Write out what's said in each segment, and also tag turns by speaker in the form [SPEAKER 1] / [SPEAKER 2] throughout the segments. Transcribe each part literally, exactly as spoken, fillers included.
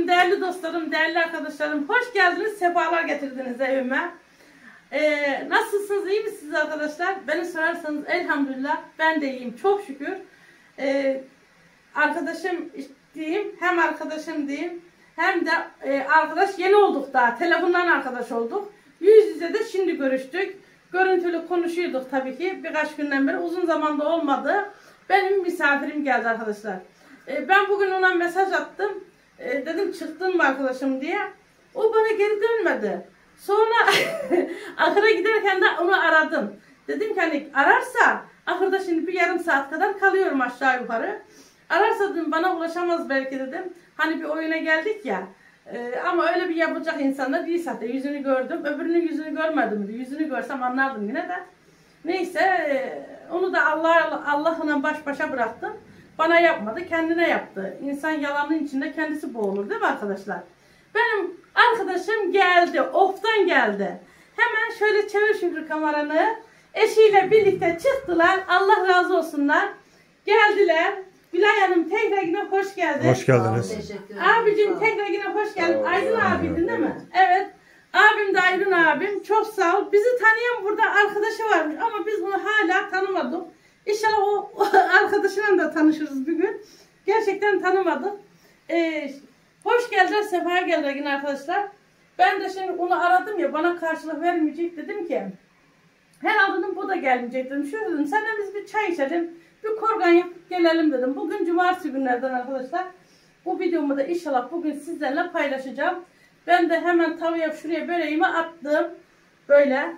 [SPEAKER 1] Canlarım, değerli dostlarım, değerli arkadaşlarım, hoş geldiniz, sefalar getirdiniz evime. Ee, nasılsınız, iyi misiniz arkadaşlar? Beni sorarsanız elhamdülillah ben de iyiyim, çok şükür. Ee, arkadaşım diyeyim, hem arkadaşım diyeyim, hem de e, arkadaş yeni olduk daha, telefondan arkadaş olduk. Yüz yüze de şimdi görüştük. Görüntülü konuşuyorduk tabii ki birkaç günden beri, uzun zamanda olmadı. Benim misafirim geldi arkadaşlar. Ee, ben bugün ona mesaj attım. E, dedim çıktın mı arkadaşım diye. O bana geri dönmedi. Sonra ahıra giderken de onu aradım. Dedim ki hani ararsa ahırda şimdi bir yarım saat kadar kalıyorum aşağı yukarı. Ararsa dedim bana ulaşamaz belki dedim. Hani bir oyuna geldik ya. E, ama öyle bir yapacak insan da değil zaten. Yüzünü gördüm. Öbürünün yüzünü görmedim. Yüzünü görsem anlardım yine de. Neyse e, onu da Allah Allah'la baş başa bıraktım. Bana yapmadı, kendine yaptı. İnsan yalanın içinde kendisi boğulur değil mi arkadaşlar? Benim arkadaşım geldi, oftan geldi. Hemen şöyle çevir Şükrü kameranı. Eşiyle birlikte çıktılar. Allah razı olsunlar. Geldiler. Gülay Hanım tekrar yine hoş geldin.
[SPEAKER 2] Hoş geldiniz.
[SPEAKER 1] Abicim tekrar yine hoş geldin. Aydın abiydin değil mi? Evet. Abim de Aydın abim. Çok sağ ol. Bizi tanıyan burada arkadaşı varmış ama biz bunu hala tanımadık. İnşallah o, o arkadaşıyla da tanışırız bir gün. Gerçekten tanımadık. Ee, hoş geldiler, sefa geldiler yine arkadaşlar. Ben de şimdi onu aradım ya, bana karşılık vermeyecek dedim ki. Herhalde dedim bu da gelmeyecek dedim. Şöyle dedim, seninle biz bir çay içelim, bir korgan yapıp gelelim dedim. Bugün cumartesi günlerden arkadaşlar. Bu videomu da inşallah bugün sizlerle paylaşacağım. Ben de hemen tavaya şuraya böreğimi attım. Böyle.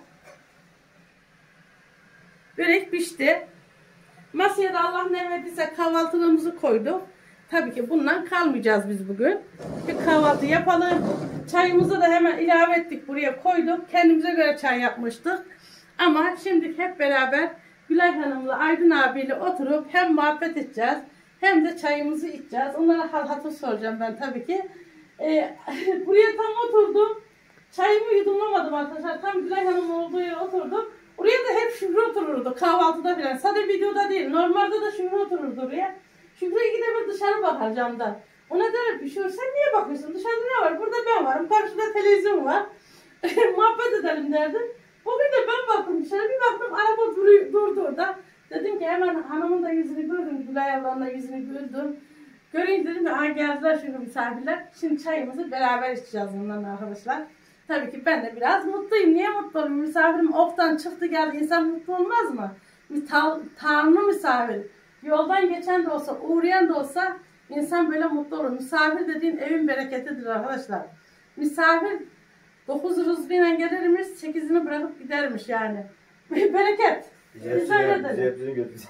[SPEAKER 1] Börek pişti. Masaya da Allah ne verdiyse kahvaltılığımızı koyduk. Tabii ki bundan kalmayacağız biz bugün. Bir kahvaltı yapalım. Çayımızı da hemen ilave ettik. Buraya koyduk. Kendimize göre çay yapmıştık. Ama şimdi hep beraber Gülay Hanım'la Aydın abiyle oturup hem muhabbet edeceğiz. Hem de çayımızı içeceğiz. Onlara hal hatır soracağım ben tabii ki. Ee, buraya tam oturdum. Çayımı yudumlamadım arkadaşlar. Tam Gülay Hanım'ın olduğu yere oturdum. Oraya da hep Şükrü otururdu kahvaltıda falan. Sadece videoda değil. Normalde de Şükrü otururdu oraya. Şükrü'ye gidemez dışarı bakar camdan. Ona derim bir şey sen niye bakıyorsun? Dışarıda ne var? Burada ben varım. Karşıda televizyon var. Muhabbet edelim derdim. Bugün de ben baktım dışarı. Bir baktım araba duruyor, durdu orada. Dedim ki hemen hanımın da yüzünü gördüm. Gülay ablanın da yüzünü gördüm. Göreyim dedim ki aha geldiler şimdi misafirler. Şimdi çayımızı beraber içeceğiz bunlarla arkadaşlar. Tabii ki ben de biraz mutluyum. Niye mutlu olayım? Misafirim oftan çıktı geldi. İnsan mutlu olmaz mı? Ta Tanrı misafir. Yoldan geçen de olsa, uğrayan da olsa insan böyle mutlu olur. Misafir dediğin evin bereketidir arkadaşlar. Misafir dokuz rızkıyla gelirmiş, sekizini bırakıp gidermiş yani. Bereket. Biz öyle deriz.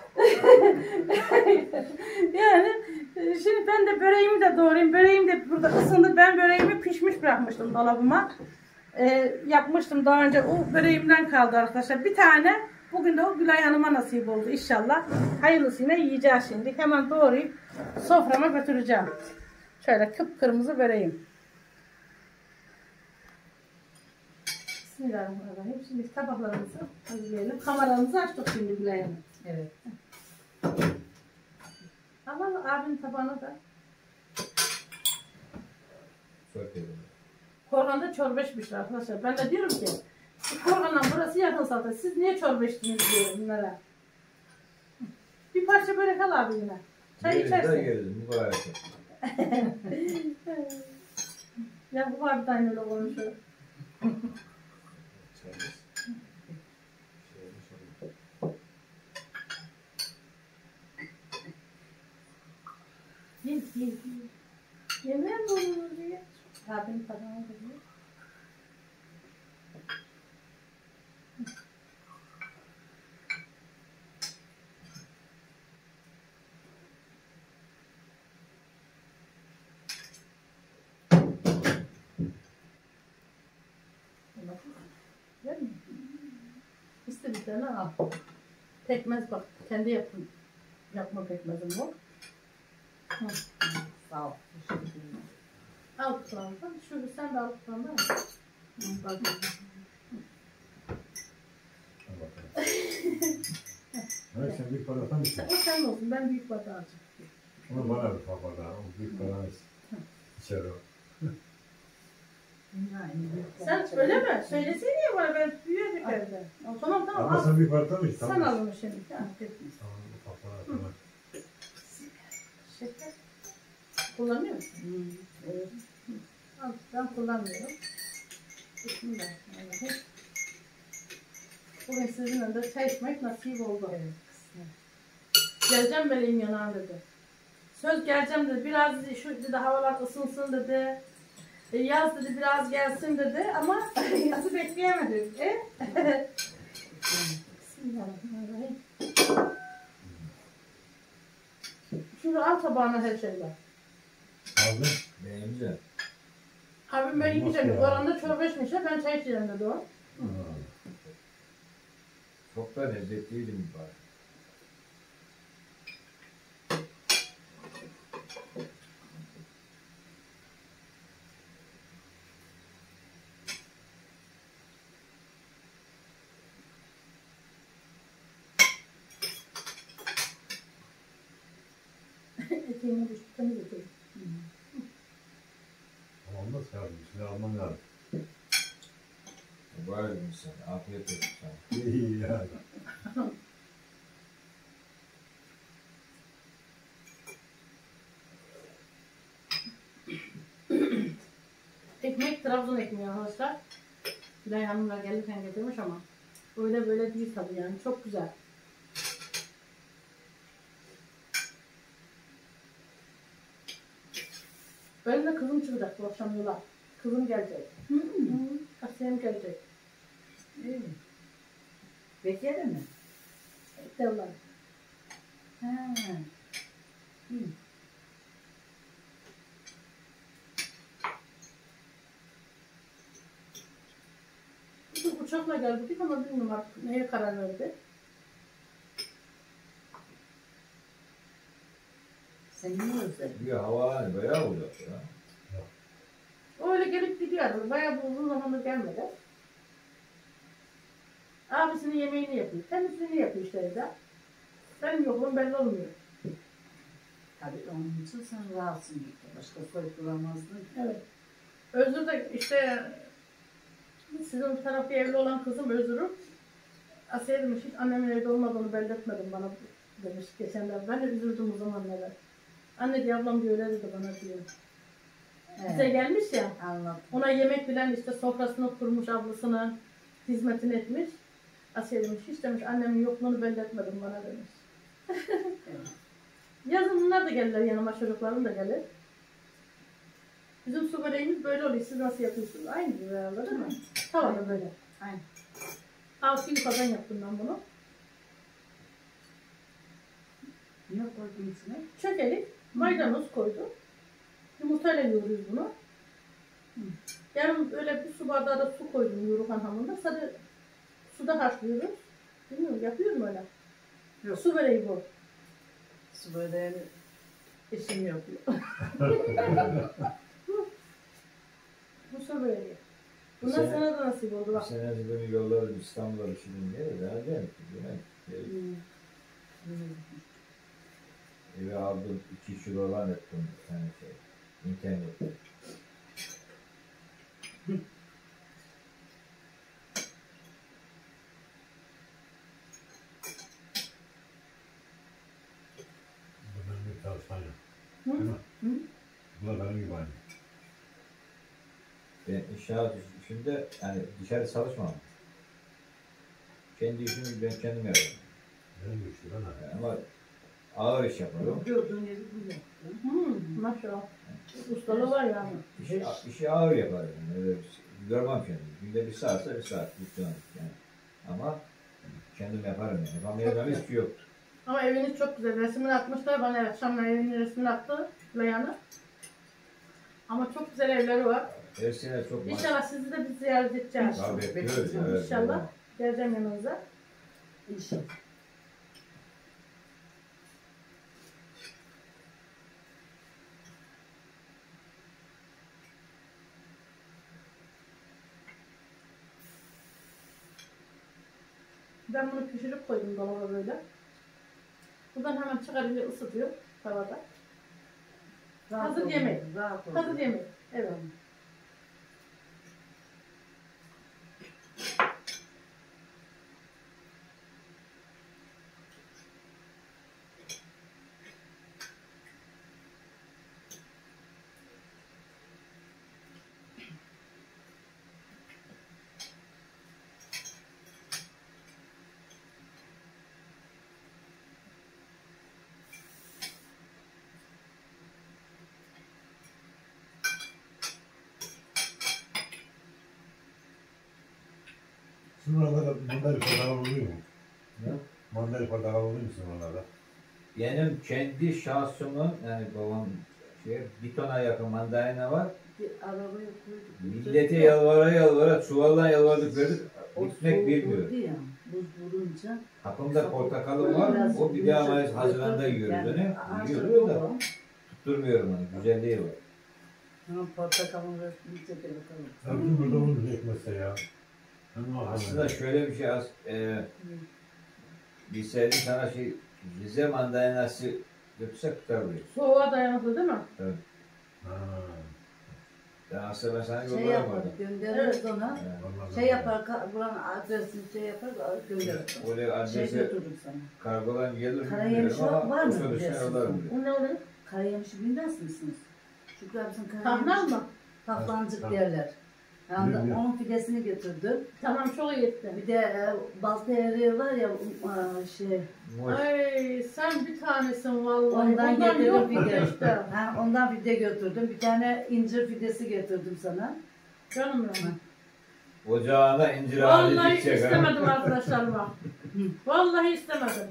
[SPEAKER 1] Yani şimdi ben de böreğimi de doğrayayım. Böreğim de burada ısındı. Ben böreğimi pişmiş bırakmıştım dolabıma. Ee, yapmıştım daha önce. O böreğimden kaldı arkadaşlar. Bir tane. Bugün de o Gülay Hanım'a nasip oldu inşallah. Hayırlısıyla yiyeceğiz şimdi. Hemen doğrayıp soframa götüreceğim. Şöyle kıpkırmızı böreğim. Bismillahirrahmanirrahim. Şimdi tabaklarımızı hazırlayalım. Kameramızı açtık şimdi Gülay Hanım.
[SPEAKER 3] Evet.
[SPEAKER 1] Ama abinin tabağına da. Korganda çorba içmişler arkadaşlar. Ben de diyorum ki korgandan burası yakın zaten. Siz niye çorba içtiniz diyorum bunlara. Bir parça börek al abi yine. Çay içersin.
[SPEAKER 2] Geldim, bu kadar.
[SPEAKER 1] Ya bu var bir tane öyle konuşuyor. Yiyin, yiyin, yiyin. Yemeğe mi olur diye? Abinin tadına geliyor. İstediklerini al. Pekmez bak, kendi yapın. Yapma pekmezim bu. Hı.
[SPEAKER 3] Sağ ol.
[SPEAKER 1] Al kulağından. Şöyle sen de al kulağından. Bak.
[SPEAKER 2] Hayır sen büyük bardağı mı içiyorsun?
[SPEAKER 1] O sen olsun, ben büyük bardağı alacağım.
[SPEAKER 2] Onu bana bir bardağı, o büyük bardağı içer o.
[SPEAKER 1] Sen öyle mi? Söylesene ya bana, ben büyüyecek evde. Tamam tamam
[SPEAKER 2] Ama
[SPEAKER 1] al.
[SPEAKER 2] sen bir parça mı içtin?
[SPEAKER 1] Sen al onu şimdi. Ha,
[SPEAKER 2] Tamam, ufaklar atma.
[SPEAKER 1] şeker. Kullanıyor musun?
[SPEAKER 3] Hı. Evet.
[SPEAKER 1] Al, ben kullanmıyorum. Bismillahirrahmanirrahim. Bugün sizinle de çay içmek nasip oldu.
[SPEAKER 3] Evet.
[SPEAKER 1] Geleceğim meleğin yanına dedi. Söz geleceğim dedi. Biraz dedi, şu dedi havalar ısınsın dedi. E, yaz dedi biraz gelsin dedi ama yazı bekleyemedik. E? Bismillahirrahmanirrahim. Şunu al tabağına her şeyler.
[SPEAKER 2] Aldın.
[SPEAKER 4] Beğenince.
[SPEAKER 1] Abim ben
[SPEAKER 2] Olmaz
[SPEAKER 1] yiyeceğim.
[SPEAKER 2] ya.
[SPEAKER 1] Oranda çorba içmişler. Ben çay içeceğim dedi o.
[SPEAKER 4] Çok da lezzetliydi mübarek.
[SPEAKER 1] Etiğimi düştü. Seni götürdüm.
[SPEAKER 2] Ama olmaz ya. Bir şeyler alman lazım.
[SPEAKER 4] Mübarek insan. Afiyet olsun sana.
[SPEAKER 2] İyi ya.
[SPEAKER 1] Ekmek Trabzon ekmeği arkadaşlar. Gülay Hanımlar gelirken getirmiş ama öyle böyle değil tabii yani. Çok güzel. Benim de kızım çıkacak bu akşam yola. Kızım gelecek.
[SPEAKER 3] Hı.
[SPEAKER 1] Hı. Asiyem gelecek.
[SPEAKER 3] Evet. Bekle mi?
[SPEAKER 1] Devlan.
[SPEAKER 3] Ha. Hı.
[SPEAKER 1] Biz uçakla geldik ama bilmiyorum artık neye karar verdi.
[SPEAKER 3] Sen niye özledin?
[SPEAKER 4] Bir hava hani bayağı olacak ya.
[SPEAKER 1] O öyle gelip gidiyor. Bayağı bir uzun zamandır gelmedi. Abisinin yemeğini yapıyor. Temizliğini yapıyor işte evde. Benim yokluğum belli olmuyor.
[SPEAKER 3] Tabii onun için sen rahatsın gitti. Başka soy bulamazdın.
[SPEAKER 1] Evet. Özür de işte sizin tarafı evli olan kızım Özür'ü Asiye demiş hiç annemin evde olmadığını belli etmedin bana demiş geçenler. Ben de üzüldüm o zamanlara. Anne diye ablam diyor öyle dedi bana diyor. Bize
[SPEAKER 3] Evet.
[SPEAKER 1] gelmiş ya.
[SPEAKER 3] Anladım.
[SPEAKER 1] Ona yemek bilen işte sofrasını kurmuş ablasına hizmetini etmiş. Asiye demiş hiç demiş annemin yokluğunu belli etmedin bana demiş.
[SPEAKER 3] Evet.
[SPEAKER 1] Yazın bunlar da gelirler yanıma çocuklarım da gelir. Bizim su böreğimiz böyle oluyor. Siz nasıl yapıyorsunuz? Aynı gibi herhalde değil mi? Tavada böyle.
[SPEAKER 3] Aynen.
[SPEAKER 1] Altı yukadan yaptım ben bunu.
[SPEAKER 3] Ne koydun içine?
[SPEAKER 1] Çökelik, maydanoz koydum. Yumurtayla yoğuruyoruz bunu.
[SPEAKER 3] Hı.
[SPEAKER 1] Yarım öyle bir su bardağı da su koydum yoğurgan hamuruna. Sadece suda haşlıyoruz. Bilmiyorum yapıyor mu öyle?
[SPEAKER 3] Yok.
[SPEAKER 1] Su böreği bu.
[SPEAKER 3] Su böreğini eşim yapıyor.
[SPEAKER 1] Bu su böreği. Bundan
[SPEAKER 4] Sen-
[SPEAKER 1] sana da nasip oldu
[SPEAKER 4] Bir
[SPEAKER 1] bak.
[SPEAKER 4] sene önce beni yolladı İstanbul'a bir şey diye. Ben de yemek. Eve aldım iki kilo olan ettim bir tane şey. İnternette.
[SPEAKER 2] Bu benim bir çalışmayla.
[SPEAKER 1] Hı?
[SPEAKER 2] Değil mi?
[SPEAKER 3] Hı?
[SPEAKER 2] Bu da benim gibi aynı.
[SPEAKER 4] Ben inşaat işinde yani dışarı çalışmam. Kendi işimi ben kendim yaparım.
[SPEAKER 2] Benim gibi işte ben de.
[SPEAKER 4] Yani ama ağır iş yaparım.
[SPEAKER 3] Gördüğün yeri bu yaptın.
[SPEAKER 1] Hmm, maşallah. Ustalığı var yani.
[SPEAKER 4] İşi, işi ağır yaparım. Yani. Öyle görmem kendimi. Günde bir saatse bir saat. Lütfen yani. Ama kendim yaparım yani. Yapamayacağım hiçbir şey yok.
[SPEAKER 1] Ama eviniz çok güzel. Resmini atmışlar bana akşamlar evinin resmini attı Leyan'a. Ama çok güzel evleri var.
[SPEAKER 4] Her sene çok maç.
[SPEAKER 1] İnşallah sizi de bir ziyaret edeceğiz.
[SPEAKER 4] Tabii bekliyoruz. Evet,
[SPEAKER 1] İnşallah. Geleceğim yanınıza.
[SPEAKER 3] İnşallah.
[SPEAKER 1] Ben bunu pişirip koydum dolaba böyle. Buradan hemen çıkarınca ısıtıyor tavada.
[SPEAKER 3] Rahat
[SPEAKER 1] Hazır
[SPEAKER 3] olun,
[SPEAKER 1] yemek.
[SPEAKER 3] Rahat olun.
[SPEAKER 1] Hazır yemek. Evet.
[SPEAKER 2] Sizin oralarda mandalina portakal oluyor mu?
[SPEAKER 4] Ne?
[SPEAKER 2] Mandalina portakal oluyor mu sizin oralarda?
[SPEAKER 4] Benim kendi şahsımın yani babam şey bir tona yakın mandalina var.
[SPEAKER 3] Bir arabaya koyduk.
[SPEAKER 4] Millete yalvara yalvara çuvaldan yalvardık verdik.
[SPEAKER 3] O
[SPEAKER 4] Gitmek
[SPEAKER 3] soğuk
[SPEAKER 4] bilmiyor.
[SPEAKER 3] oldu ya, buz vurunca.
[SPEAKER 4] Kapımda portakalım var. O bir daha Mayıs Haziran'da yiyoruz onu. Yiyoruz da tutturmuyorum onu. Güzelliği var.
[SPEAKER 3] Tamam, portakalın resmini çekelim bakalım.
[SPEAKER 2] Sanki burada olur ekmezse ya. Ama
[SPEAKER 4] Aslında şöyle bir şey az e, bir sevdim sana şey Rize mandalinası götürsek tutar burayı.
[SPEAKER 1] Soğuğa dayanıklı değil mi?
[SPEAKER 4] Evet.
[SPEAKER 2] Ha.
[SPEAKER 4] Ben aslında ben sana
[SPEAKER 3] Şey
[SPEAKER 4] yollarım
[SPEAKER 3] yapar,
[SPEAKER 4] orada.
[SPEAKER 3] göndeririz ona.
[SPEAKER 4] Evet.
[SPEAKER 2] Vallahi
[SPEAKER 3] Şey yapar, ka- buranın adresini şey yapar, göndeririz.
[SPEAKER 4] Oraya
[SPEAKER 3] Şey
[SPEAKER 4] adrese
[SPEAKER 3] götürürüm sana.
[SPEAKER 4] kargodan gelir mi
[SPEAKER 3] Karayemiş
[SPEAKER 4] bilmiyorum ama
[SPEAKER 3] var mı
[SPEAKER 4] otobüsle
[SPEAKER 3] biliyorsun
[SPEAKER 4] yollarım
[SPEAKER 3] sen?
[SPEAKER 4] buraya.
[SPEAKER 1] O ne oluyor?
[SPEAKER 3] Karayemiş'i bilmez misiniz? Şükrü abi sen
[SPEAKER 1] Tahnan
[SPEAKER 3] Karayemiş.
[SPEAKER 1] mı?
[SPEAKER 3] Tahlancık
[SPEAKER 2] Evet,
[SPEAKER 3] derler. Yani
[SPEAKER 2] Biliyorum.
[SPEAKER 3] onun fidesini götürdüm.
[SPEAKER 1] Tamam çok iyi ettin.
[SPEAKER 3] Bir de e, balta eriği var ya e, şey.
[SPEAKER 4] Boş.
[SPEAKER 1] Ay sen bir tanesin vallahi.
[SPEAKER 3] Ondan
[SPEAKER 1] Ondan
[SPEAKER 3] getirdim
[SPEAKER 1] yok mu
[SPEAKER 3] fide.
[SPEAKER 1] işte?
[SPEAKER 3] Ha, ondan fide götürdüm. Bir tane incir fidesi getirdim sana.
[SPEAKER 1] Canım benim.
[SPEAKER 4] Ocağına incir ağacı
[SPEAKER 1] Vallahi
[SPEAKER 4] dikecek. ha.
[SPEAKER 1] istemedim arkadaşlarıma. Vallahi istemedim.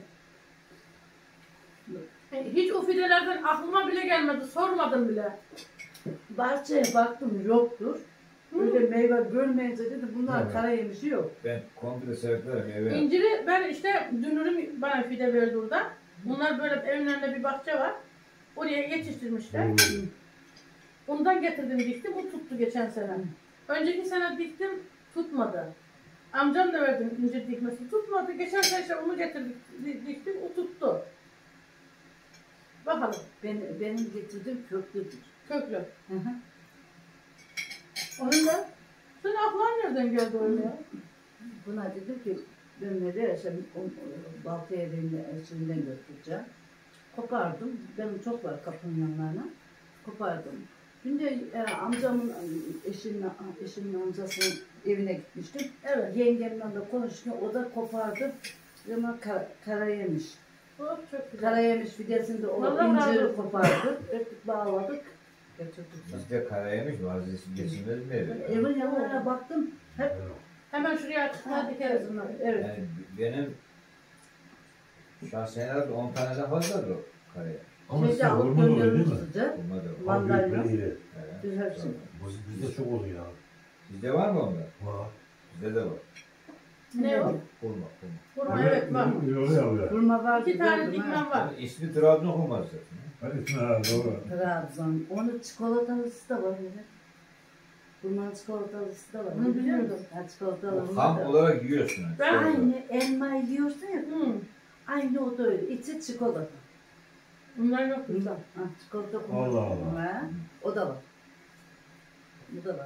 [SPEAKER 1] Hiç o fidelerden aklıma bile gelmedi. Sormadım bile.
[SPEAKER 3] Bahçeye baktım yoktur. Öyle meyve görmeyince dedi bunlar
[SPEAKER 2] Evet.
[SPEAKER 3] karayemişi yok.
[SPEAKER 4] Ben komple sebeplerim eve.
[SPEAKER 1] İnciri ben işte dünürüm bana fide verdi orada. Bunlar böyle evin önünde bir bahçe var. Oraya yetiştirmişler.
[SPEAKER 2] Olur.
[SPEAKER 1] Ondan getirdim diktim. O tuttu geçen sene. Önceki sene diktim tutmadı. Amcam da verdim incir dikmesi tutmadı. Geçen sene işte onu getirdik di- diktim o tuttu. Bakalım
[SPEAKER 3] Ben, benim getirdiğim köklüdür.
[SPEAKER 1] köklü.
[SPEAKER 3] Hı hı.
[SPEAKER 1] Onun da senin aklın nereden geldi öyle ya?
[SPEAKER 3] Buna dedim ki ben nereye yaşam, balta eriğini eşiğinden götüreceğim. Kopardım. Benim çok var kapının yanlarına. Kopardım. Şimdi e, amcamın eşimin, eşimin amcasının evine gitmiştim.
[SPEAKER 1] Evet.
[SPEAKER 3] Yengemle de konuşurken o da kopardı. Ama kar, kara yemiş.
[SPEAKER 1] Oh, çok güzel.
[SPEAKER 3] Kara yemiş fidesinde o
[SPEAKER 1] Vallahi razı
[SPEAKER 3] inciri
[SPEAKER 1] olsun.
[SPEAKER 3] kopardık. Öptük bağladık. Götürdük.
[SPEAKER 4] Bizde karayemiş vaziyeti geçilmez mi?
[SPEAKER 3] Evin yanlarına baktım. Hep
[SPEAKER 1] Hemen şuraya açıklar dikeriz bunları.
[SPEAKER 3] evet.
[SPEAKER 4] Yani benim şahsen herhalde on taneden fazladır o karaya.
[SPEAKER 2] Ama
[SPEAKER 3] Şeyde
[SPEAKER 2] size
[SPEAKER 3] alıp
[SPEAKER 2] hormon oluyor değil
[SPEAKER 3] gönderiyoruz
[SPEAKER 2] mi?
[SPEAKER 3] size.
[SPEAKER 4] Olmadı.
[SPEAKER 3] Mandalina.
[SPEAKER 2] Mandalina. iyi.
[SPEAKER 4] Evet.
[SPEAKER 3] Biz hepsini.
[SPEAKER 2] Biz- Bizde çok oluyor ya.
[SPEAKER 4] Bizde var mı onda?
[SPEAKER 2] Var.
[SPEAKER 4] Bizde de var.
[SPEAKER 1] Ne o?
[SPEAKER 4] Kurma, kurma.
[SPEAKER 1] Kurma evet var.
[SPEAKER 2] Öyle oluyor.
[SPEAKER 3] Hurma var.
[SPEAKER 1] İki tane
[SPEAKER 3] gördüm ha.
[SPEAKER 1] dikmem var.
[SPEAKER 4] Onun ismi Trabzon kurması zaten.
[SPEAKER 2] Hadi ismi ha doğru.
[SPEAKER 3] Trabzon. Onun çikolatalısı da var. Evet. Hurmanın çikolatalısı da var.
[SPEAKER 1] Onu biliyordum.
[SPEAKER 3] Ha, çikolatalı.
[SPEAKER 4] O ham olarak yiyorsun. yani.
[SPEAKER 1] Ben
[SPEAKER 3] Aynı elma yiyorsun ya.
[SPEAKER 1] Hı.
[SPEAKER 3] Aynı o da öyle. İçi çikolata.
[SPEAKER 1] Bunlar yok burada.
[SPEAKER 3] Ha, çikolata
[SPEAKER 2] Allah
[SPEAKER 3] kurma.
[SPEAKER 2] Allah.
[SPEAKER 3] Ha, o da var. Bu da var.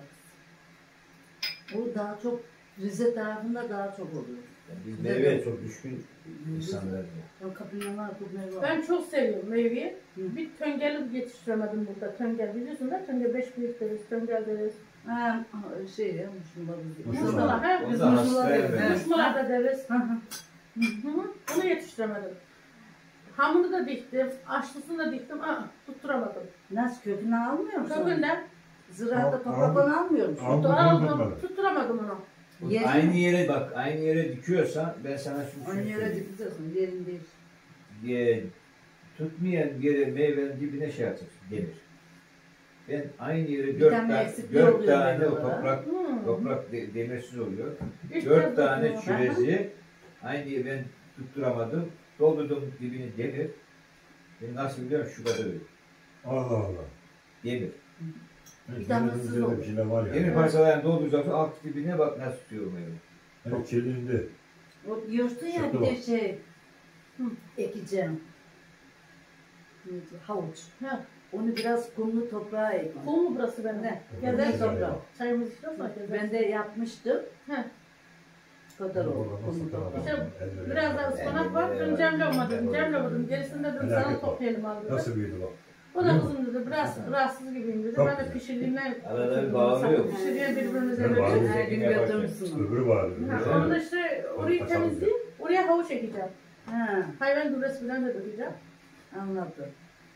[SPEAKER 3] O daha çok Rize tarafında daha çok oluyor.
[SPEAKER 4] Yani biz meyveye çok düşkün insanlarız.
[SPEAKER 3] O kapınalar çok meyve var.
[SPEAKER 1] Ben çok seviyorum meyveyi.
[SPEAKER 3] Hı.
[SPEAKER 1] Bir töngeli yetiştiremedim burada. Töngel biliyorsun da töngel beş büyük deriz, töngel deriz.
[SPEAKER 3] Ha, şey ya, muşmula bizi.
[SPEAKER 2] Muşmula.
[SPEAKER 1] Muşmula, he?
[SPEAKER 4] O
[SPEAKER 3] Biz
[SPEAKER 4] da
[SPEAKER 3] muşmula
[SPEAKER 4] hastaya
[SPEAKER 3] deriz.
[SPEAKER 4] benziyor.
[SPEAKER 3] Ha.
[SPEAKER 1] Muşmula da deriz.
[SPEAKER 3] Hı hı.
[SPEAKER 1] Hı hı. Onu yetiştiremedim. Hamuru da diktim, açlısını da diktim. Aa, tutturamadım.
[SPEAKER 3] Nasıl kökünü almıyor musun?
[SPEAKER 1] Kökünden
[SPEAKER 3] Ziraatta
[SPEAKER 2] Al-
[SPEAKER 3] topraklarını almıyor musun?
[SPEAKER 2] al-
[SPEAKER 1] tuttu,
[SPEAKER 2] bunu
[SPEAKER 1] aldım,
[SPEAKER 2] tutmadım.
[SPEAKER 1] tutturamadım onu.
[SPEAKER 3] Yeri-
[SPEAKER 4] Aynı yere bak, aynı yere dikiyorsan ben sana şunu
[SPEAKER 3] Aynı yere
[SPEAKER 4] söyleyeyim.
[SPEAKER 3] dikeceksin, yerin değil.
[SPEAKER 4] Ye- tutmayan yere meyvenin dibine şey atacaksın, demir. Ben aynı yere
[SPEAKER 3] Bir
[SPEAKER 4] dört
[SPEAKER 3] tane
[SPEAKER 4] tane,
[SPEAKER 3] eksikliği
[SPEAKER 4] dört
[SPEAKER 3] oluyor
[SPEAKER 4] tane o
[SPEAKER 3] meyvelere.
[SPEAKER 4] toprak,
[SPEAKER 1] Hmm.
[SPEAKER 4] toprak de- demirsiz oluyor.
[SPEAKER 1] İşte
[SPEAKER 4] Dört tane
[SPEAKER 1] bu-
[SPEAKER 4] çürezi aynı yere ben tutturamadım. Doldurdum dibini demir. Ben nasıl biliyorum şu kadar öyle.
[SPEAKER 2] Allah Allah.
[SPEAKER 4] Demir.
[SPEAKER 3] Bir tanesi
[SPEAKER 2] Bizde de
[SPEAKER 3] zor.
[SPEAKER 2] bir şeyler var ya.
[SPEAKER 4] Demir parçalarını dolduracaksın alt dibine bak nasıl tutuyor meyve.
[SPEAKER 2] Hani çelindi.
[SPEAKER 3] O diyorsun ya
[SPEAKER 2] Şaka
[SPEAKER 3] bir de
[SPEAKER 2] var.
[SPEAKER 3] şey
[SPEAKER 1] Hı.
[SPEAKER 3] ekeceğim. Neydi? Havuç.
[SPEAKER 1] Ha,
[SPEAKER 3] Onu biraz kumlu toprağa ekmek.
[SPEAKER 1] Kum mu burası benim?
[SPEAKER 3] Ne?
[SPEAKER 1] Gezer
[SPEAKER 3] Kumlu toprağı.
[SPEAKER 1] Çayımızı içiyorsak gezer.
[SPEAKER 3] Ben de yapmıştım.
[SPEAKER 1] Heh.
[SPEAKER 3] O kadar oldu kumlu toprağı.
[SPEAKER 1] İşte biraz da ıspanak var. Dün Cem'le olmadı. Cem'le vurdum. Gerisini de dün sana toplayalım abi.
[SPEAKER 2] Nasıl büyüdü bak.
[SPEAKER 1] O da kızım dedi. Biraz rahatsız gibiyim dedi.
[SPEAKER 2] Çok
[SPEAKER 1] Ben de
[SPEAKER 2] güzel.
[SPEAKER 1] pişirdiğimden
[SPEAKER 4] Arada bir bağırıyor.
[SPEAKER 1] pişirdiğim birbirimize
[SPEAKER 2] Ben
[SPEAKER 1] veriyoruz.
[SPEAKER 2] bağırıyorum.
[SPEAKER 3] Her gün götürmüşsün.
[SPEAKER 2] Öbürü vardı.
[SPEAKER 1] Ha, onu da işte orayı temizleyeyim. Oraya havuç ekeceğim.
[SPEAKER 3] Ha,
[SPEAKER 1] Hayvan gübresi falan da dökeceğim.
[SPEAKER 3] anladım.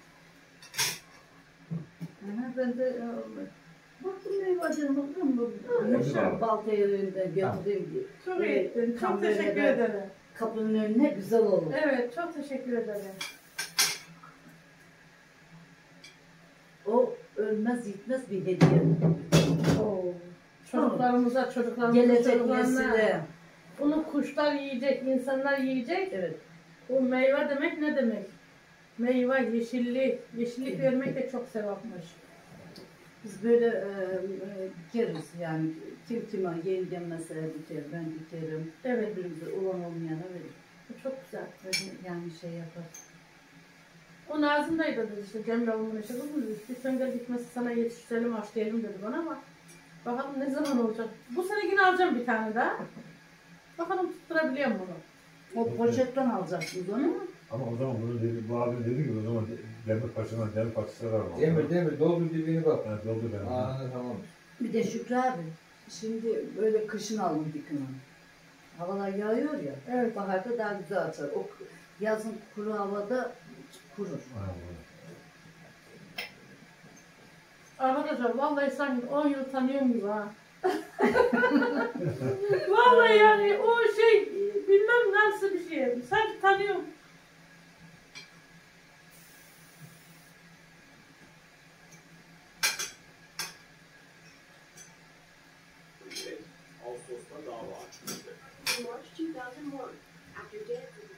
[SPEAKER 3] Aha, ben de e, baktım ne var canım baktım bu. Yaşar balta yerinde getirdim.
[SPEAKER 1] Çok
[SPEAKER 3] Evet,
[SPEAKER 1] iyi ettin.
[SPEAKER 3] tam
[SPEAKER 1] Çok
[SPEAKER 3] böyle
[SPEAKER 1] teşekkür
[SPEAKER 3] ben-
[SPEAKER 1] ederim.
[SPEAKER 3] Kapının önüne güzel olur.
[SPEAKER 1] Evet, çok teşekkür ederim.
[SPEAKER 3] O ölmez gitmez bir hediye.
[SPEAKER 1] Oo. Çocuklarımıza, çocuklarımıza,
[SPEAKER 3] Gelecek
[SPEAKER 1] çocuklarına.
[SPEAKER 3] nesile.
[SPEAKER 1] Bunu kuşlar yiyecek, insanlar yiyecek.
[SPEAKER 3] Evet.
[SPEAKER 1] O meyve demek ne demek? Meyve, yeşillik. Yeşillik vermek de çok sevapmış.
[SPEAKER 3] Biz böyle e, e, dikeriz yani kim kime yengem mesela diker, ben dikerim.
[SPEAKER 1] Evet,
[SPEAKER 3] Birbirimize olan olmayana verir.
[SPEAKER 1] bu çok güzel.
[SPEAKER 3] Böyle yani şey yapar.
[SPEAKER 1] O Nazım dayı da dedi işte Cemre olmanı işte kızım dedi. Bir söngel gitmesi sana yetiştirelim, aşlayalım dedi bana ama bakalım ne zaman olacak. Bu sene yine alacağım bir tane daha. Bakalım tutturabiliyor mu bunu?
[SPEAKER 3] O poşetten alacaksınız onu.
[SPEAKER 2] Ama o zaman bunu dedi, bu abi dedi ki o zaman demir parçadan demir parçası var mı?
[SPEAKER 4] Demir demir doldur dibini bak.
[SPEAKER 2] Ha, doldu ben.
[SPEAKER 4] Anında tamam.
[SPEAKER 3] Bir de Şükrü abi. Şimdi böyle kışın alın dikini. Havalar yağıyor ya.
[SPEAKER 1] Evet.
[SPEAKER 3] Baharda daha güzel açar. O yazın kuru havada kurur.
[SPEAKER 2] Ha,
[SPEAKER 1] Arkadaşlar vallahi sanki on yıl tanıyorum gibi ha. Vallahi yani o şey bilmem nasıl bir şey. Sanki tanıyorum.
[SPEAKER 5] Ağustos'ta dava açmıştı.
[SPEAKER 6] In March two thousand one, after dancing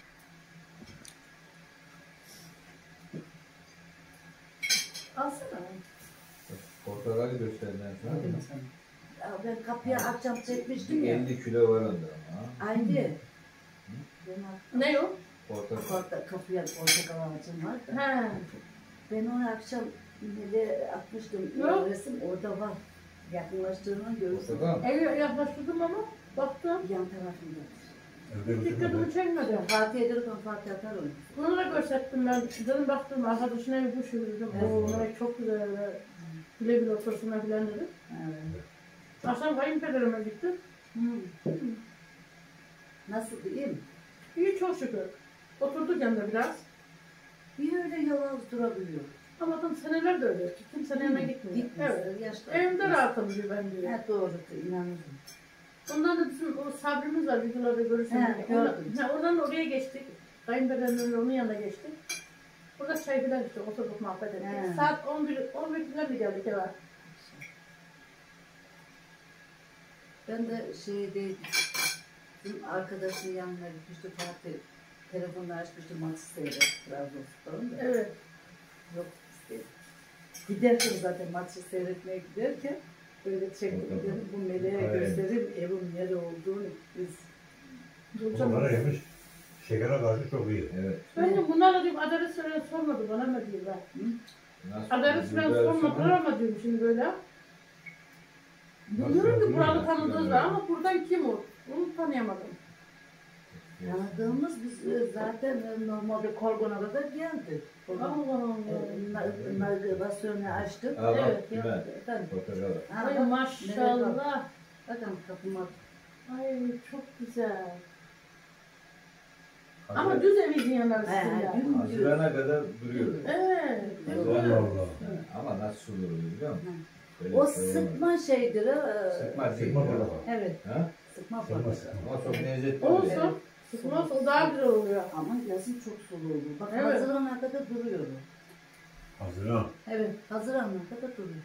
[SPEAKER 1] Alsana.
[SPEAKER 4] Portakalı gösterdiler sana.
[SPEAKER 3] Dedim sana. Ya ben kapıya akşam çekmiştim ya.
[SPEAKER 4] elli kilo var onda ama.
[SPEAKER 3] Aynı. Ben
[SPEAKER 1] Ne o?
[SPEAKER 4] Portakal.
[SPEAKER 3] orta, kapıya portakal ağacım var da.
[SPEAKER 1] He.
[SPEAKER 3] Ben onu akşam yine atmıştım.
[SPEAKER 1] Yok.
[SPEAKER 3] Resim orada var. Yakınlaştığını görürsün.
[SPEAKER 4] Portakal.
[SPEAKER 1] Evi yaklaştırdım ama baktım.
[SPEAKER 3] Yan tarafında.
[SPEAKER 2] Evde
[SPEAKER 1] Dikkatimi
[SPEAKER 2] götürmedi.
[SPEAKER 1] çekmedi.
[SPEAKER 3] Fatih ederken Fatih atar onu.
[SPEAKER 1] Bunu da gösterdim ben. Dedim baktım arkadaşına evi bu şey dedim.
[SPEAKER 3] Evet.
[SPEAKER 1] Oo bunlar çok güzel evler. Güle güle otursunlar filan dedim.
[SPEAKER 3] Evet.
[SPEAKER 1] Akşam kayınpederime gittim.
[SPEAKER 3] Hmm. Nasıl iyi mi?
[SPEAKER 1] İyi çok şükür. Oturduk yanında biraz.
[SPEAKER 3] Bir öyle yalnız durabiliyor.
[SPEAKER 1] Ama adam seneler de öyle. Kimsenin yanına gitmiyor.
[SPEAKER 3] Gitmez.
[SPEAKER 1] Evet.
[SPEAKER 3] Yaşlı.
[SPEAKER 1] Evimde rahatım diyor ben diyor.
[SPEAKER 3] Ha, doğru, inanırım.
[SPEAKER 1] Ondan da bizim o sabrimiz var videolarda görürsünüz.
[SPEAKER 3] He,
[SPEAKER 1] Oradan,
[SPEAKER 3] gördüm.
[SPEAKER 1] he, oradan da oraya geçtik. Kayınpederimle onun yanına geçtik. Burada çay filan işte oturduk muhabbet ettik.
[SPEAKER 3] He.
[SPEAKER 1] Saat on bir, on bir filan bir geldik eve.
[SPEAKER 3] Ben de şeyde bizim arkadaşın yanına gitmişti Fatih. Telefonla açmıştı maçı seyret. Trabzonspor'un da.
[SPEAKER 1] Evet.
[SPEAKER 3] Yok işte. Giderken zaten maçı seyretmeye giderken böyle çektim dedim bu meleğe
[SPEAKER 2] Evet.
[SPEAKER 3] göstereyim evim nere olduğunu biz.
[SPEAKER 2] Onlara yemiş. Şekere karşı çok iyi.
[SPEAKER 4] Evet.
[SPEAKER 1] Ben de bunlarla diyorum adres falan sormadı bana mı diyorlar.
[SPEAKER 4] Nasıl?
[SPEAKER 1] Adres falan
[SPEAKER 4] Güzel
[SPEAKER 1] sormadılar
[SPEAKER 4] sonra-
[SPEAKER 1] ama diyorum şimdi böyle.
[SPEAKER 2] Nasıl
[SPEAKER 1] Bilmiyorum ki
[SPEAKER 2] yapıyor
[SPEAKER 1] buralı
[SPEAKER 2] ya?
[SPEAKER 1] tanıdığınız var ama buradan kim o? Onu tanıyamadım.
[SPEAKER 3] Tanıdığımız biz e, zaten e, normalde Korgon'a kadar geldi.
[SPEAKER 1] Allah Allah.
[SPEAKER 3] E, Navigasyonu açtık.
[SPEAKER 4] Aa, bak,
[SPEAKER 1] Evet,
[SPEAKER 4] güzel.
[SPEAKER 3] Efendim.
[SPEAKER 4] Portakal.
[SPEAKER 3] Ha,
[SPEAKER 1] Ay
[SPEAKER 3] bak,
[SPEAKER 1] maşallah.
[SPEAKER 3] Bakın kapıma.
[SPEAKER 1] Ay çok güzel. Ama
[SPEAKER 4] Ama
[SPEAKER 1] düz evizin yanları
[SPEAKER 3] He,
[SPEAKER 1] üstünde.
[SPEAKER 3] dün-
[SPEAKER 4] Hazirana kadar duruyor.
[SPEAKER 1] Evet.
[SPEAKER 2] Allah
[SPEAKER 1] güzel.
[SPEAKER 2] Allah.
[SPEAKER 4] Ama nasıl sulu oluyor biliyor musun? Böyle
[SPEAKER 3] O
[SPEAKER 4] bir şey olmaz.
[SPEAKER 3] sıkma şeydir. e,
[SPEAKER 4] Sıkma değil.
[SPEAKER 2] Sıkma
[SPEAKER 4] ya.
[SPEAKER 2] portakal.
[SPEAKER 3] Evet.
[SPEAKER 4] Ha?
[SPEAKER 3] Sıkma
[SPEAKER 2] Sıkma
[SPEAKER 3] portakal.
[SPEAKER 2] sıkma.
[SPEAKER 4] Ama çok lezzetli oluyor.
[SPEAKER 1] Olsun. Sıkmaz o daha güzel oluyor.
[SPEAKER 3] Ama yazın çok sulu olur. Bak
[SPEAKER 1] Evet.
[SPEAKER 3] Haziran'a kadar duruyor. o.
[SPEAKER 2] Haziran.
[SPEAKER 3] Evet. Haziran'a kadar duruyor.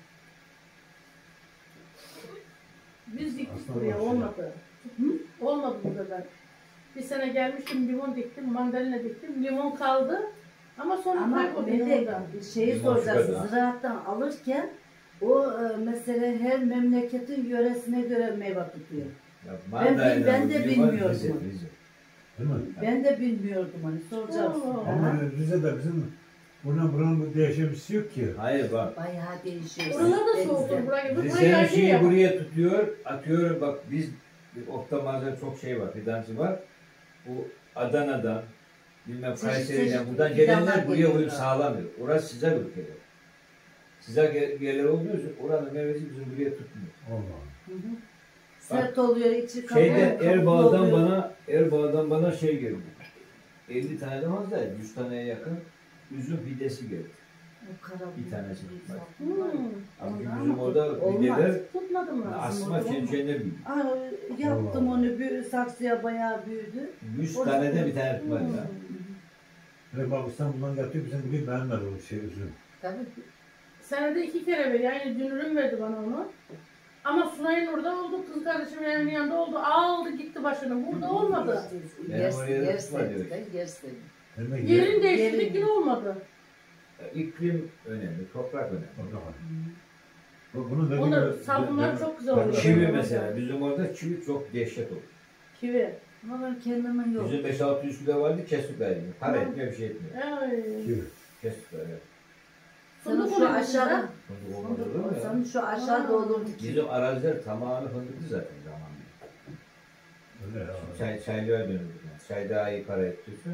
[SPEAKER 1] Biz diktik
[SPEAKER 2] Aslında
[SPEAKER 1] buraya
[SPEAKER 2] var şey.
[SPEAKER 1] olmadı. Hı? Olmadı burada ben. Bir sene gelmiştim limon diktim, mandalina diktim. Limon kaldı. Ama sonra
[SPEAKER 3] Ama
[SPEAKER 1] kayboldu
[SPEAKER 3] Melek
[SPEAKER 1] limondan.
[SPEAKER 3] şeyi
[SPEAKER 4] Limon
[SPEAKER 3] soracaksın.
[SPEAKER 4] çıkardı ha.
[SPEAKER 3] Ziraattan alırken o e, mesela her memleketin yöresine göre meyve tutuyor.
[SPEAKER 4] Ya,
[SPEAKER 3] Ben-
[SPEAKER 4] mandalina,
[SPEAKER 3] ben de
[SPEAKER 4] limon,
[SPEAKER 3] bilmiyordum.
[SPEAKER 4] Rize, Rize.
[SPEAKER 2] Değil mi?
[SPEAKER 3] Ben de bilmiyordum hani soracaksın.
[SPEAKER 1] Oo.
[SPEAKER 3] Aha.
[SPEAKER 2] Ama Rize'de bizim Bunun buranın değişen bir şey yok ki.
[SPEAKER 4] Hayır bak.
[SPEAKER 3] Bayağı değişiyor.
[SPEAKER 1] Buralar da
[SPEAKER 3] Denizde.
[SPEAKER 1] soğuktur. Buraya, buraya
[SPEAKER 4] Rize'nin
[SPEAKER 1] yaylı
[SPEAKER 4] şeyi
[SPEAKER 1] ya.
[SPEAKER 4] buraya tutuyor, atıyor. Bak biz Okta Mağaza'da çok şey var, fidancı var. Bu Adana'dan, bilmem
[SPEAKER 3] Çeşit
[SPEAKER 4] Kayseri'den,
[SPEAKER 3] çeşit
[SPEAKER 4] buradan
[SPEAKER 3] fidanlar
[SPEAKER 4] gelenler buraya
[SPEAKER 3] geliyor.
[SPEAKER 4] uyum sağlamıyor. Orası sıcak ülkeler. Sıcak yer- yerler olduğu için oranın meyvesi bizim buraya tutmuyor.
[SPEAKER 2] Allah.
[SPEAKER 3] Hı hı. Sert oluyor, içi kabuğu.
[SPEAKER 4] Şeyde
[SPEAKER 3] kabuklu
[SPEAKER 4] Erbağ'dan
[SPEAKER 3] oluyor.
[SPEAKER 4] bana Erbağ'dan bana şey geldi. elli tane de fazla, yüz taneye yakın üzüm fidesi geldi.
[SPEAKER 3] O kara
[SPEAKER 4] Bir tanesi tutmaz.
[SPEAKER 1] Hmm.
[SPEAKER 4] Ama
[SPEAKER 3] Ondan
[SPEAKER 4] bizim
[SPEAKER 3] ama
[SPEAKER 4] orada
[SPEAKER 3] olmaz.
[SPEAKER 4] fideler
[SPEAKER 1] Tutmadı mı?
[SPEAKER 4] asma çençenler büyüdü.
[SPEAKER 3] Aa, yaptım
[SPEAKER 2] Allah.
[SPEAKER 3] onu, bir saksıya bayağı büyüdü.
[SPEAKER 4] yüz
[SPEAKER 1] O-
[SPEAKER 4] tanede bir tane tutmadı
[SPEAKER 1] Hmm.
[SPEAKER 4] ya.
[SPEAKER 2] Ve bak İstanbul'dan getiriyor bizim bugün beğenmedi o şey üzüm.
[SPEAKER 3] Tabii.
[SPEAKER 1] Senede iki kere veriyor. Yani dünürüm verdi bana onu. Ama Sunay'ın orada oldu. Kız kardeşimin evinin yanında oldu. Aldı gitti başını. Burada olmadı.
[SPEAKER 4] Benim
[SPEAKER 3] Yers,
[SPEAKER 4] oraya da
[SPEAKER 3] yers
[SPEAKER 4] tutma diyor.
[SPEAKER 3] dedi de, yers dedi.
[SPEAKER 2] Demek
[SPEAKER 1] Yerin değiştirdik
[SPEAKER 3] Yerin.
[SPEAKER 1] yine olmadı.
[SPEAKER 4] İklim önemli, toprak önemli.
[SPEAKER 2] Bu- Bunu dediğim
[SPEAKER 1] Onlar
[SPEAKER 2] gibi-
[SPEAKER 1] salgınlar çok güzel oluyor.
[SPEAKER 4] Çivi mesela, bizim orada çivi çok dehşet olur.
[SPEAKER 1] Kivi.
[SPEAKER 3] Ama ben kendimin yok.
[SPEAKER 4] Bizim beş altı yüz kilo vardı, kestik verdi. Para etmiyor, bir şey etmiyor.
[SPEAKER 1] Ay.
[SPEAKER 2] Kivi.
[SPEAKER 4] Kestik verdi.
[SPEAKER 3] Senin
[SPEAKER 1] Fındık
[SPEAKER 3] şu
[SPEAKER 1] oluyor
[SPEAKER 3] aşağıda,
[SPEAKER 4] Fındık olmadı olur mu
[SPEAKER 3] fındık,
[SPEAKER 4] ya?
[SPEAKER 3] senin şu aşağıda olurdu ki.
[SPEAKER 4] Bizim araziler tamamı fındıklı zaten zamanında.
[SPEAKER 2] Öyle ya.
[SPEAKER 4] Çay, çaylığa dönüldü. Yani. Çay daha iyi para ettiriyorsun.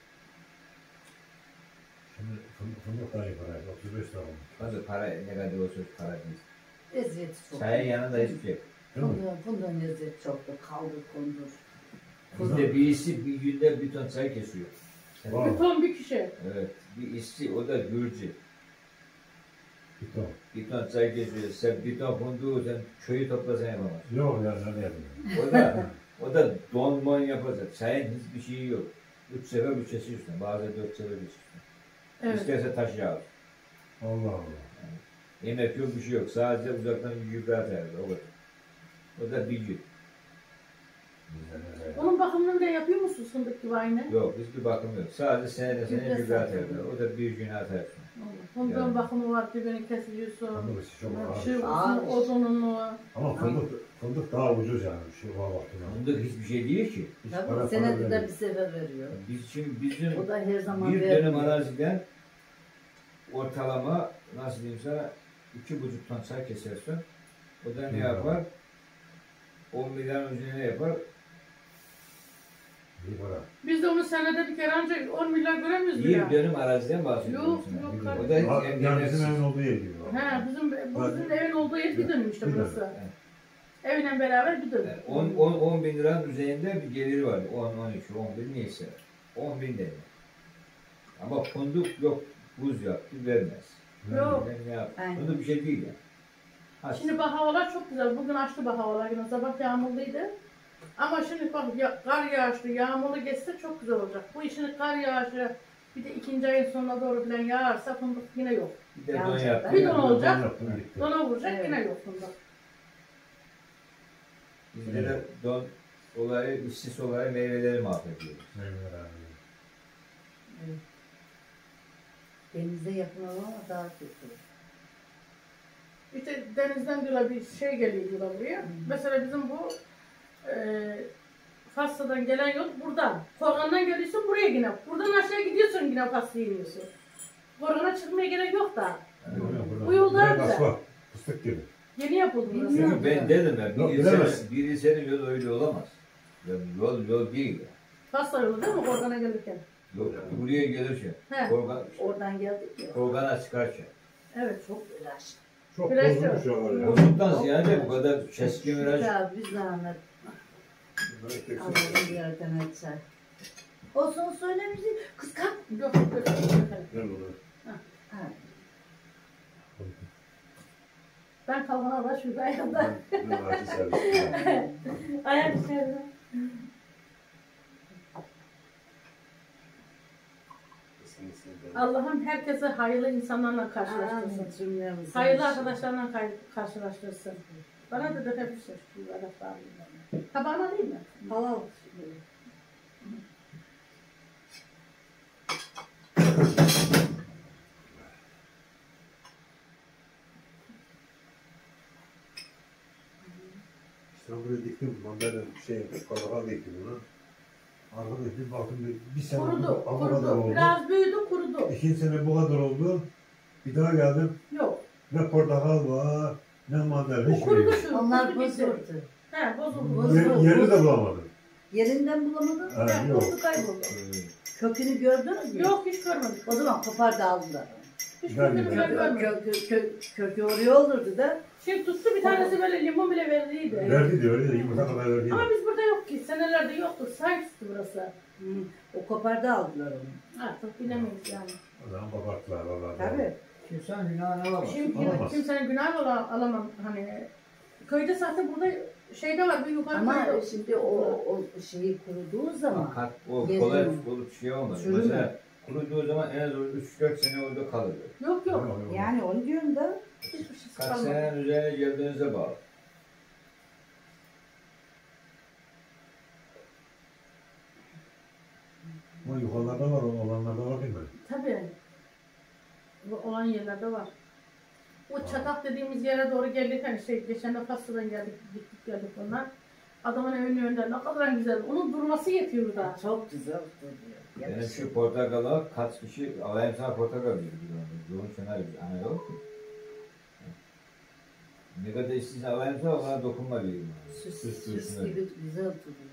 [SPEAKER 2] Şimdi fındık, fındık daha iyi paraydı. otuz beş lira olmuş.
[SPEAKER 4] Fındık para ne kadar olsa para değil.
[SPEAKER 3] Eziyeti çok.
[SPEAKER 4] Çayın yanında hiçbir şey yok.
[SPEAKER 2] Değil mi?
[SPEAKER 3] Fındığın, fındığın eziyeti çoktu. Kaldır kondur.
[SPEAKER 4] Bizde bir işçi bir günde bir ton çay kesiyor.
[SPEAKER 2] Var.
[SPEAKER 1] Bir ton bir kişi.
[SPEAKER 4] Evet. Bir işçi, o da Gürcü.
[SPEAKER 2] Bir ton.
[SPEAKER 4] Bir ton çay kesiyor. Sen bir ton fındığı sen köyü toplasan yapamazsın.
[SPEAKER 2] Yok ya ne yapayım.
[SPEAKER 4] O da o da don mon yapacak. Çayın hiçbir şeyi yok. Üç sefer üç kesiyorsun. Bazen dört sefer kesiyorsun.
[SPEAKER 1] Evet.
[SPEAKER 4] İsterse taşı al.
[SPEAKER 2] Allah Allah.
[SPEAKER 4] Yemek yok, bir şey yok. Sadece uzaktan bir yük atar. O kadar. O da bir gün.
[SPEAKER 2] Bize ne ya.
[SPEAKER 1] Onun bakımını da yapıyor musun fındık gibi aynı?
[SPEAKER 4] Yok, hiçbir bakım yok. Sadece senede sene
[SPEAKER 1] Gübre
[SPEAKER 4] yük atar.
[SPEAKER 1] satıyor.
[SPEAKER 4] O da bir gün atarsın.
[SPEAKER 1] Fındığın
[SPEAKER 4] Yani.
[SPEAKER 1] bakımı var, dibini kesiliyorsun.
[SPEAKER 2] Fındık işi çok ağır.
[SPEAKER 1] Şu
[SPEAKER 3] Ağır.
[SPEAKER 1] odununu var.
[SPEAKER 2] Ama fındık, fındık daha ucuz yani şu var baktığında.
[SPEAKER 4] Fındık hiçbir şey değil ki.
[SPEAKER 2] Hiç para
[SPEAKER 3] Tabii
[SPEAKER 2] para
[SPEAKER 3] senede de
[SPEAKER 2] vermiyor.
[SPEAKER 3] bir sefer veriyor.
[SPEAKER 4] Biz şimdi bizim
[SPEAKER 3] O da her zaman
[SPEAKER 4] bir dönüm
[SPEAKER 3] vermiyor.
[SPEAKER 4] araziden ortalama nasıl diyeyim sana iki buçuk ton çay kesersin. O da ne
[SPEAKER 2] Hmm.
[SPEAKER 4] yapar? on milyar üzerine yapar.
[SPEAKER 2] İyi para.
[SPEAKER 1] Biz de onu senede bir kere ancak on milyar göremiyoruz
[SPEAKER 4] Bir
[SPEAKER 1] ya.
[SPEAKER 4] dönüm araziden bahsediyorum
[SPEAKER 1] Yok,
[SPEAKER 4] sana.
[SPEAKER 1] yok,
[SPEAKER 4] O da
[SPEAKER 2] Var-
[SPEAKER 4] hiç
[SPEAKER 2] Yani bizim
[SPEAKER 4] emniyetsizz.
[SPEAKER 2] evin olduğu yer gibi.
[SPEAKER 1] He, bizim, bu bizim evin olduğu yer bir dönüm işte
[SPEAKER 2] Bir dönüm.
[SPEAKER 1] burası.
[SPEAKER 4] Evet.
[SPEAKER 1] Evle beraber bir dönüm.
[SPEAKER 4] Yani on, on, on bin liranın üzerinde bir geliri var. on, on iki, on bir neyse. on bin dedi. Ama fındık yok, buz yaptı, vermez.
[SPEAKER 1] Yok.
[SPEAKER 4] Ben ne yap?
[SPEAKER 3] Aynen.
[SPEAKER 4] Fındık bir şey değil ya. Ha,
[SPEAKER 1] Şimdi bak havalar çok güzel. Bugün açtı bak havalar. Yine sabah yağmurluydu. Ama şimdi bak ya, kar yağışlı, yağmurlu geçse çok güzel olacak. Bu işin kar yağışı bir de ikinci ayın sonuna doğru falan yağarsa fındık yine yok.
[SPEAKER 4] bir de don
[SPEAKER 3] Yalnız-
[SPEAKER 4] yaptı.
[SPEAKER 1] Bir don olacak.
[SPEAKER 2] Yaptım, gitti.
[SPEAKER 1] Dona vuracak
[SPEAKER 3] Evet.
[SPEAKER 1] yine yok fındık.
[SPEAKER 4] Bizde de don olayı, işsiz olayı meyveleri mahvediyoruz.
[SPEAKER 2] Meyveler abi.
[SPEAKER 3] Evet. Denize yakın ama daha kötü.
[SPEAKER 1] İşte denizden diyorlar bir şey geliyor diyorlar buraya. Mesela bizim bu e, Fassa'dan gelen yol buradan. Korgan'dan geliyorsun buraya yine. Buradan aşağı gidiyorsun yine Fassa'ya iniyorsun. Korgan'a çıkmaya gerek yok da. Bu yol daha
[SPEAKER 2] Biraz
[SPEAKER 1] güzel.
[SPEAKER 2] bak, fıstık gibi.
[SPEAKER 1] Yeni yapıldı burası.
[SPEAKER 3] Bilmiyorum.
[SPEAKER 4] Çünkü ben dedim ya,
[SPEAKER 2] Yok,
[SPEAKER 4] bir
[SPEAKER 2] bilemez.
[SPEAKER 4] ilsenin, bir ilsenin yolu öyle olamaz. Yani yol, yol değil ya.
[SPEAKER 1] Fassa yolu değil mi Korgan'a gelirken?
[SPEAKER 4] Yok, buraya gelirken,
[SPEAKER 1] He.
[SPEAKER 4] Korgan,
[SPEAKER 3] Oradan geldik ya.
[SPEAKER 4] Korgan'a çıkarken.
[SPEAKER 1] Evet.
[SPEAKER 3] Çok viraj.
[SPEAKER 2] Çok
[SPEAKER 1] Biraz
[SPEAKER 2] bozulmuş
[SPEAKER 1] da-
[SPEAKER 2] yollar ya.
[SPEAKER 4] Bozuktan ziyade bu kadar keskin viraj.
[SPEAKER 3] Ya bir zahmet. Alalım bir yerden açar. O son söyle bizi. Kız kalk.
[SPEAKER 1] Yok yok yok.
[SPEAKER 2] Gel buraya.
[SPEAKER 3] Ha.
[SPEAKER 1] Ben kalkana da şurada ayağımda.
[SPEAKER 2] Ben acı servis.
[SPEAKER 1] Ayak içeride. Allah'ım herkese hayırlı insanlarla karşılaştırsın.
[SPEAKER 3] Amin cümlemizi.
[SPEAKER 1] Hayırlı arkadaşlarla kay- karşılaştırsın. Bana da dökebilir şu arkadaşlar. Tabağına değil mi?
[SPEAKER 3] Halal.
[SPEAKER 2] İşte buraya diktim. Mandalina şey, portakal diktim bunu. Arkada bir baktım bir, bir sene
[SPEAKER 1] Kurudu,
[SPEAKER 2] bu kadar
[SPEAKER 1] kurudu.
[SPEAKER 2] oldu.
[SPEAKER 1] Biraz büyüdü, kurudu. oldu.
[SPEAKER 2] İkinci sene bu kadar oldu. Bir daha geldim.
[SPEAKER 1] Yok.
[SPEAKER 2] Ne portakal var, ne mandalina,
[SPEAKER 1] Bu
[SPEAKER 2] hiçbir şey
[SPEAKER 1] kurudu
[SPEAKER 2] yok.
[SPEAKER 1] şu.
[SPEAKER 3] Onlar
[SPEAKER 1] kurudu gitti.
[SPEAKER 3] bozuldu.
[SPEAKER 1] He bozuldu.
[SPEAKER 3] Bozuldu.
[SPEAKER 2] Yer, yerini de bulamadım.
[SPEAKER 3] Yerinden bulamadın.
[SPEAKER 2] Ha,
[SPEAKER 1] He
[SPEAKER 2] yok.
[SPEAKER 1] kurudu kayboldu.
[SPEAKER 3] Kökünü gördünüz mü?
[SPEAKER 1] Yok hiç görmedik.
[SPEAKER 3] O zaman kopar da aldılar.
[SPEAKER 1] Hiç
[SPEAKER 2] Ben
[SPEAKER 1] kökünü
[SPEAKER 2] de-
[SPEAKER 1] ben
[SPEAKER 3] Kök,
[SPEAKER 1] görmedim.
[SPEAKER 3] kök, kök, kökü oraya olurdu da.
[SPEAKER 1] Şey tuttu bir tanesi böyle limon bile verdiydi.
[SPEAKER 2] Verdi diyor, öyle de yumurta kadar verdi.
[SPEAKER 1] Ama biz burada yok ki. Senelerde yoktu. Sahipti burası.
[SPEAKER 3] Hı. O kopar da aldılar onu.
[SPEAKER 1] Artık bilemeyiz yani.
[SPEAKER 2] O zaman kabarttılar vallahi.
[SPEAKER 3] Tabii.
[SPEAKER 4] Kimsenin günahını alamaz.
[SPEAKER 1] Şimdi
[SPEAKER 2] Alamaz.
[SPEAKER 1] kimsenin günahını ala- alamam. Hani köyde zaten burada şeyde var bir yukarı
[SPEAKER 3] Ama
[SPEAKER 1] köyde.
[SPEAKER 3] şimdi o, o şeyi kuruduğu zaman
[SPEAKER 4] Kat, o
[SPEAKER 3] Gezdim.
[SPEAKER 4] kolay olup şey olmaz.
[SPEAKER 3] Çürüme.
[SPEAKER 4] Mesela kuruduğu zaman en az üç dört sene orada kalır.
[SPEAKER 1] Yok yok.
[SPEAKER 3] yani onu diyorum da
[SPEAKER 1] Hiçbir şey
[SPEAKER 4] Kaç
[SPEAKER 1] kalmadı.
[SPEAKER 4] senenin üzerine geldiğinize bağlı.
[SPEAKER 2] Ama yukarılarda var, olanlarda var değil mi?
[SPEAKER 1] Tabii. Bu olan yerlerde var. O çatak dediğimiz yere doğru gelirken şey geçen de Faslı'dan geldik gittik geldik onlar. Adamın evinin önünde ne kadar güzel. Onun durması yetiyor da.
[SPEAKER 3] çok güzel duruyor.
[SPEAKER 4] Benim
[SPEAKER 3] Yakışır.
[SPEAKER 4] şu portakala kaç kişi alayım sana portakal diyor. Yoğun senaryo ana yok mu? Ne kadar istiyorsan alayım sana ona dokunma diyor.
[SPEAKER 3] Süs,
[SPEAKER 4] Süs
[SPEAKER 3] süs
[SPEAKER 4] dursun öyle.
[SPEAKER 3] gibi güzel duruyor.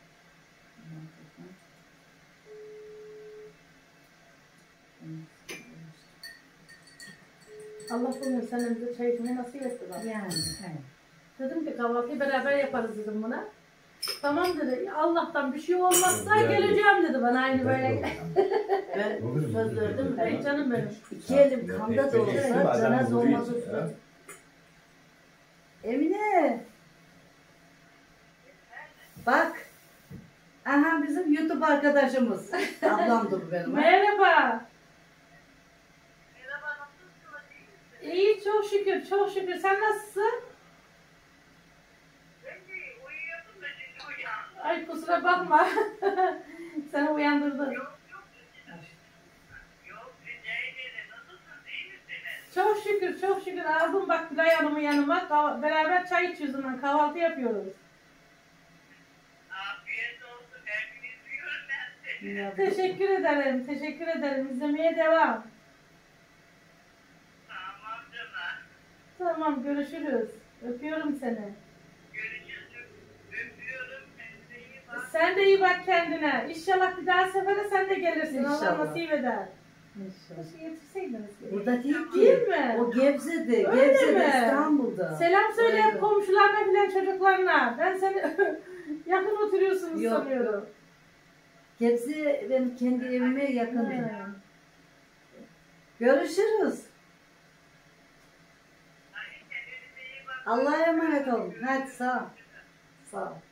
[SPEAKER 1] Allah bugün senemize çay içmeyi nasip etti bana.
[SPEAKER 3] Yani. he.
[SPEAKER 1] Dedim ki kahvaltıyı beraber yaparız dedim buna. Tamam dedi. Allah'tan bir şey olmazsa
[SPEAKER 4] Güzel.
[SPEAKER 1] geleceğim dedi bana aynı böyle.
[SPEAKER 3] Ben
[SPEAKER 2] Olur mu?
[SPEAKER 3] söz verdim mi?
[SPEAKER 1] Hey canım benim.
[SPEAKER 3] İki elim
[SPEAKER 4] Ya,
[SPEAKER 3] kanda da
[SPEAKER 4] ekmek
[SPEAKER 3] olsa
[SPEAKER 4] yesin, adam
[SPEAKER 3] canaz
[SPEAKER 4] vuruyor
[SPEAKER 3] olmaz
[SPEAKER 4] işte ya.
[SPEAKER 3] usta. Emine. Bak. Aha bizim YouTube arkadaşımız. Ablamdır bu benim. ha.
[SPEAKER 1] Merhaba. İyi çok şükür çok şükür. Sen nasılsın? Ay kusura bakma. Seni uyandırdım. Çok şükür çok şükür aldım bak Gülay Hanım'ı yanıma. Kah- Beraber çay içiyoruz onunla, kahvaltı yapıyoruz.
[SPEAKER 3] Ya,
[SPEAKER 1] Teşekkür ederim. Teşekkür ederim. İzlemeye devam. Tamam görüşürüz. Öpüyorum seni. Sen de iyi bak kendine. İnşallah bir daha sefere sen de gelirsin. Allah
[SPEAKER 3] İnşallah.
[SPEAKER 1] nasip eder.
[SPEAKER 3] İnşallah.
[SPEAKER 1] Bir şey getirseydiniz.
[SPEAKER 3] Burada değil ki.
[SPEAKER 1] Değil mi?
[SPEAKER 3] O Gebze'de.
[SPEAKER 1] Öyle
[SPEAKER 3] Gebze'de
[SPEAKER 1] mi?
[SPEAKER 3] İstanbul'da.
[SPEAKER 1] Selam söyle
[SPEAKER 3] Öyle.
[SPEAKER 1] hep komşularına filan çocuklarına. Ben seni yakın oturuyorsunuz
[SPEAKER 3] Yok,
[SPEAKER 1] sanıyorum.
[SPEAKER 3] Gebze benim kendi evime yakın.
[SPEAKER 1] He.
[SPEAKER 3] Görüşürüz. Allah'a emanet olun. Hadi sağ ol. Sağ ol.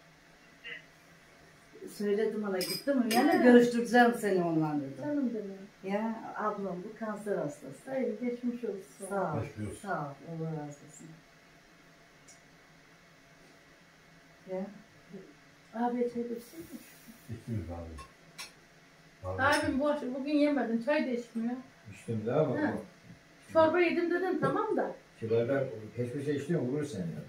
[SPEAKER 3] Söyledim ona gittim mi? Yani
[SPEAKER 1] He.
[SPEAKER 3] görüştüreceğim seni onunla dedim.
[SPEAKER 1] Canım benim.
[SPEAKER 3] Ya ablam bu kanser hastası.
[SPEAKER 1] Hayır geçmiş olsun.
[SPEAKER 3] Sağ ol.
[SPEAKER 2] Geçmiş olsun.
[SPEAKER 3] Sağ ol. Allah razı olsun. Ya.
[SPEAKER 1] Abi çay içsin mi?
[SPEAKER 2] İçmiyoruz abi. Abi.
[SPEAKER 1] Abim bu akşam- bugün yemedin. Çay da içmiyor.
[SPEAKER 4] İçtim daha ama
[SPEAKER 1] He.
[SPEAKER 4] o
[SPEAKER 1] Çorba yedim dedin tamam da.
[SPEAKER 4] kibarda peş peşe içtiğim vurur seni. ya.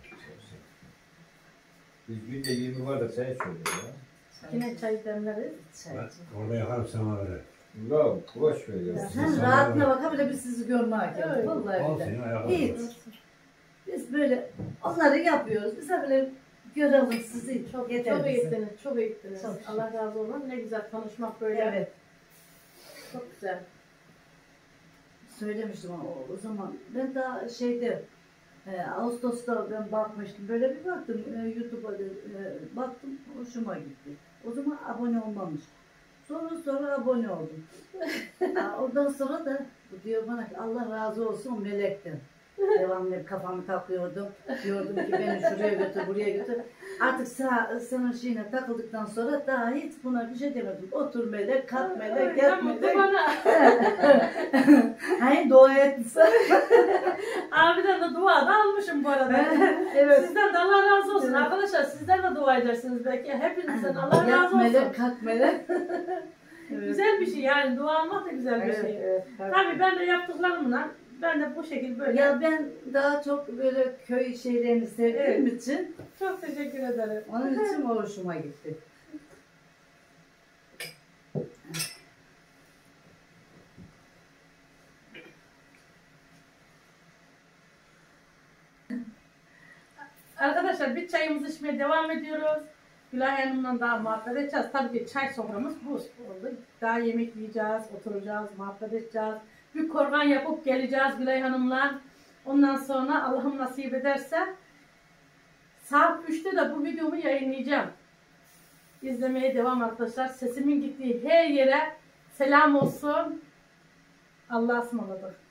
[SPEAKER 4] Biz günde yirmi bardak çay içiyorduk ya.
[SPEAKER 1] Yine çay demleriz.
[SPEAKER 3] Çay.
[SPEAKER 2] Ben orada yakarım sen bana ver.
[SPEAKER 4] Ya boş ver ya.
[SPEAKER 3] Sen rahatına bak. Ha bile biz sizi görmeye geldik.
[SPEAKER 1] Evet.
[SPEAKER 3] Vallahi
[SPEAKER 2] Al
[SPEAKER 3] öyle.
[SPEAKER 2] seni ayakta.
[SPEAKER 3] Hiç. Biz böyle onları yapıyoruz. Biz de böyle görelim sizi.
[SPEAKER 1] Çok,
[SPEAKER 3] Yeter
[SPEAKER 1] çok
[SPEAKER 3] bize.
[SPEAKER 1] eğittiniz, çok eğittiniz.
[SPEAKER 3] Çok
[SPEAKER 1] Allah razı olsun. Ne güzel tanışmak böyle.
[SPEAKER 3] Evet.
[SPEAKER 1] Çok güzel.
[SPEAKER 3] Söylemiştim ama o, o zaman ben daha şeyde e, Ağustos'ta ben bakmıştım. Böyle bir baktım e, YouTube'a da, e, baktım hoşuma gitti. O zaman abone olmamış. Sonra sonra abone oldum. Ha, Oradan sonra da bu diyor bana ki Allah razı olsun o melekten. Devamlı kafamı takıyordum. Diyordum ki beni şuraya götür, buraya götür. Artık sağ, senin şeyine takıldıktan sonra daha hiç buna bir şey demedim. Otur melek, kalk melek, gel
[SPEAKER 1] Tamam,
[SPEAKER 3] melek.
[SPEAKER 1] bana.
[SPEAKER 3] Hayır dua etsin.
[SPEAKER 1] Abiden de dua da almışım bu arada.
[SPEAKER 3] Evet.
[SPEAKER 1] Sizden de Allah razı olsun.
[SPEAKER 3] Evet.
[SPEAKER 1] Arkadaşlar sizden de dua edersiniz belki. Hepinizden Allah
[SPEAKER 3] Yat
[SPEAKER 1] razı olsun.
[SPEAKER 3] melek, kalk melek. Evet.
[SPEAKER 1] Güzel bir şey yani. Dua almak da güzel bir
[SPEAKER 3] Evet,
[SPEAKER 1] şey.
[SPEAKER 3] evet, evet.
[SPEAKER 1] Tabii ben de yaptıklarımla ben de bu şekilde böyle.
[SPEAKER 3] Ya ben daha çok böyle köy şeylerini sevdiğim için
[SPEAKER 1] Çok teşekkür ederim.
[SPEAKER 3] onun için o hoşuma gitti.
[SPEAKER 1] arkadaşlar biz çayımızı içmeye devam ediyoruz. Gülay Hanım'la daha muhabbet edeceğiz. Tabii ki çay soframız bu oldu. Daha yemek yiyeceğiz, oturacağız, muhabbet edeceğiz. Bir korgan yapıp geleceğiz Gülay Hanım'la. Ondan sonra Allah'ım nasip ederse saat üçte de bu videomu yayınlayacağım. İzlemeye devam arkadaşlar. Sesimin gittiği her yere selam olsun. Allah'a ısmarladık.